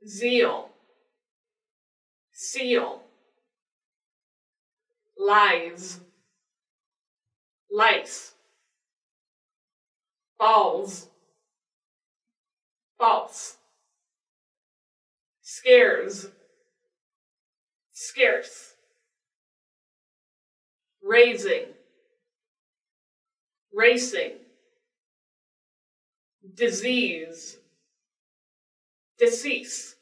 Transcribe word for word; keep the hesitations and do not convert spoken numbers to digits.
zeal, seal, lies, lice, balls, false, scares, scarce, raising, racing, disease, decease,